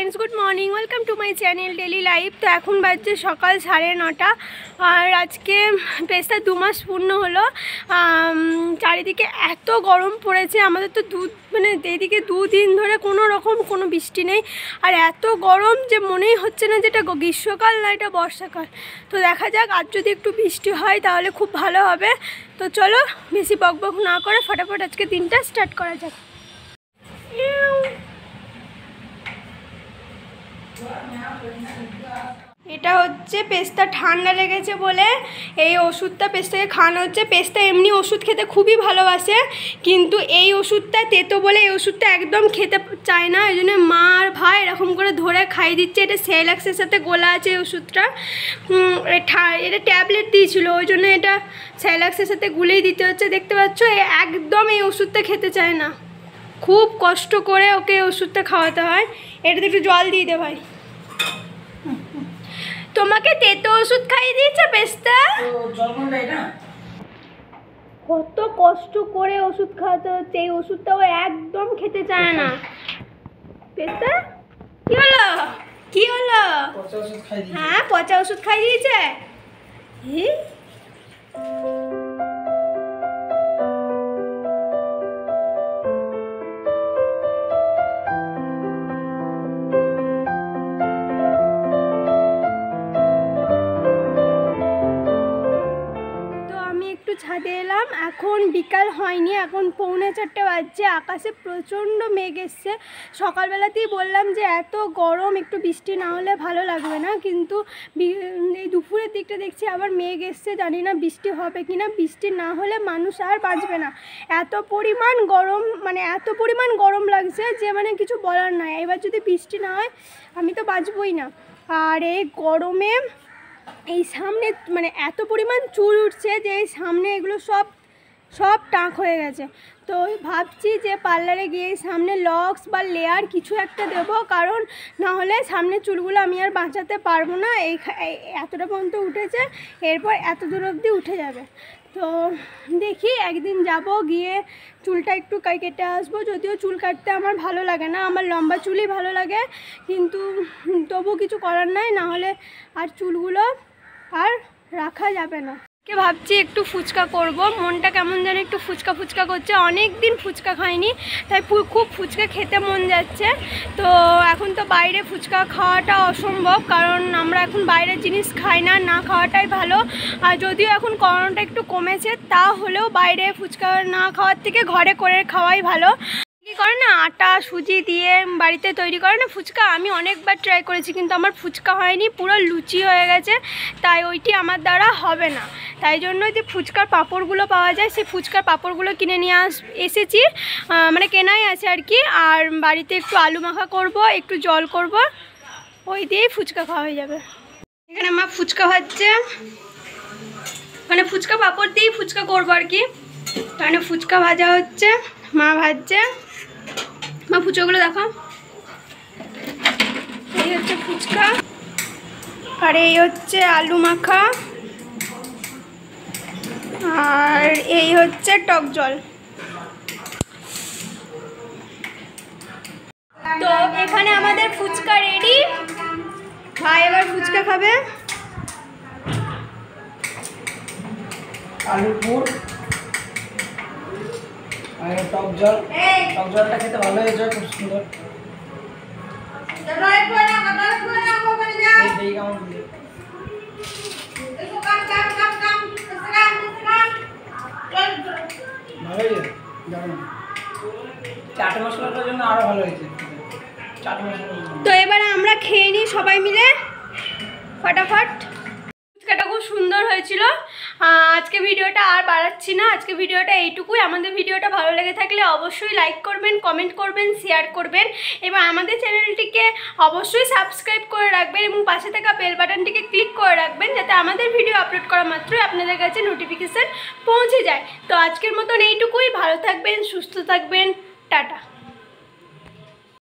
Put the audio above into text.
Friends good morning welcome to my channel daily life. तो এখন বাজছে সকাল 9:30 আর আজকে পেস্তার 2 মাস পূর্ণ হলো। চারিদিকে এত গরম পড়েছে, আমাদের তো মানে এইদিকে 2 দিন ধরে কোনো রকম কোনো বৃষ্টি নেই, আর এত গরম যে মনেই হচ্ছে না যেটা গ্রীষ্মকাল না এটা বর্ষাকাল। তো দেখা যাক আজ যদি একটু বৃষ্টি হয় তাহলে খুব ভালো হবে। তো চলো বেশি বকবক না করে ফটাফট আজকে দিনটা স্টার্ট করা যাক। এটা হচ্ছে পেস্তা ঠান্ডা লেগেছে বলে এই ওষুধটা পেস্তাকে খাওয়ানো হচ্ছে। পেস্তা এমনি ওষুধ খেতে খুবই ভালোবাসে, কিন্তু এই ওষুধটা তেতো বলে এই ওষুধটা একদম খেতে চায় না, এই জন্য মা আর ভাই এরকম করে ধরে খাইয়ে দিচ্ছে। এটা সেলাক্সের সাথে গোলা আছে এই ওষুধটা, এটা ট্যাবলেট দিয়েছিল ওই জন্য এটা সেলাক্সের সাথে গুলেই দিতে হচ্ছে। দেখতে পাচ্ছ একদম এই ওষুধটা খেতে চায় না, খুব কষ্ট করে ওকে ওষুধটা খাওয়াতে হয়। এটাতে একটু জল দিয়ে দে ভাই। তোমাকে তেতো ওষুধ খাইয়ে দিয়েছে পেস্তা, কত কষ্ট করে ওষুধ খাওয়াতে হচ্ছে, এই ওষুধটাও একদম খেতে চায় না। পেস্তা কি হলো কি হলো? হ্যাঁ পচা ওষুধ খাইয়ে দিয়েছে। ছাদে এলাম, এখন বিকাল হয়নি, এখন 3:45 বাজছে। আকাশে প্রচণ্ড মেঘ এসছে। সকালবেলাতেই বললাম যে এত গরম একটু বৃষ্টি না হলে ভালো লাগবে না, কিন্তু এই দুপুরের দিকটা দেখছি আবার মেঘ এসছে, জানি না বৃষ্টি হবে কি না। বৃষ্টি না হলে মানুষ আর বাঁচবে না, এত পরিমাণ গরম, মানে এত পরিমাণ গরম লাগছে যে মানে কিছু বলার নাই। এবার যদি বৃষ্টি না হয় আমি তো বাঁচবই না। আর এই গরমে এই সামনে মানে এত পরিমাণ চুল উঠছে যে এই সামনে এগুলো সব টাক হয়ে গেছে। তো ভাবছি যে পার্লারে গিয়ে সামনে লক্স বা লেয়ার কিছু একটা দেবো, কারণ না হলে সামনের চুলগুলো আমি আর বাঁচাতে পারবো না। এই এতটা পর্যন্ত উঠেছে, এরপর এত দূর অবধি উঠে যাবে। তো দেখি একদিন যাব, গিয়ে চুলটা একটু কেটে আসবো। যদিও চুল কাটতে আমার ভালো লাগে না, আমার লম্বা চুলই ভালো লাগে, কিন্তু তবু কিছু করার নাই, না হলে আর চুলগুলো আর রাখা যাবে না। ভাবছি একটু ফুচকা করব, মনটা কেমন যেন একটু ফুচকা ফুচকা করছে, অনেক দিন ফুচকা খাইনি, তাই খুব ফুচকা খেতে মন যাচ্ছে। তো এখন তো বাইরে ফুচকা খাওয়াটা অসম্ভব, কারণ আমরা এখন বাইরের জিনিস খাই না, না খাওয়াটাই ভালো। আর যদিও এখন করোনাটা একটু কমেছে, তা হলেও বাইরে ফুচকা না খাওয়ার থেকে ঘরে করে খাওয়াই ভালো। কী করে না, আটা সুজি দিয়ে বাড়িতে তৈরি করে না ফুচকা, আমি অনেকবার ট্রাই করেছি, কিন্তু আমার ফুচকা হয়নি, পুরো লুচি হয়ে গেছে, তাই ওইটি আমার দ্বারা হবে না। তাই জন্য যে ফুচকার পাঁপড়গুলো পাওয়া যায়, সেই ফুচকার পাঁপড়গুলো কিনে নিয়ে এসেছি, মানে কেনাই আছে আর কি। আর বাড়িতে একটু আলু মাখা করব, একটু জল করব, ওই দিয়েই ফুচকা খাওয়া হয়ে যাবে। এখানে মা ফুচকা ভাজছে, মানে ফুচকা পাঁপড় দিয়েই ফুচকা করবো আর কি। মানে ফুচকা ভাজা হচ্ছে, মা ভাজছে। মা ফুচকাগুলো দেখো, এই হচ্ছে ফুচকা, আর এই হচ্ছে আলু মাখা, আর এই হচ্ছে টক জল। তো এখানে আমাদের ফুচকা রেডি, ভাই এবার ফুচকা খাবে। আলু পুর আর টক জল, টক জলটা খেতে ভালো হয়েছে, খুব সুন্দর। চাট মশলাটার জন্য আরো ভালো হয়েছে, চাট মশলা। তো এবারে আমরা খেয়ে নিই সবাই মিলে ফটাফট। ফুচকাটা খুব সুন্দর হয়েছিল। আজকে ভিডিওটা আর বাড়াচ্ছি না, আজকে ভিডিওটা এইটুকুই। আমাদের ভিডিওটা ভালো লেগে থাকলে অবশ্যই লাইক করবেন, কমেন্ট করবেন, শেয়ার করবেন, এবং আমাদের চ্যানেলটিকে অবশ্যই সাবস্ক্রাইব করে রাখবেন এবং পাশে থাকা বেল বাটনটিকে ক্লিক করে রাখবেন, যাতে আমাদের ভিডিও আপলোড করা মাত্রই আপনাদের কাছে নোটিফিকেশান পৌঁছে যায়। তো আজকের মতন এইটুকুই, ভালো থাকবেন, সুস্থ থাকবেন, টাটা।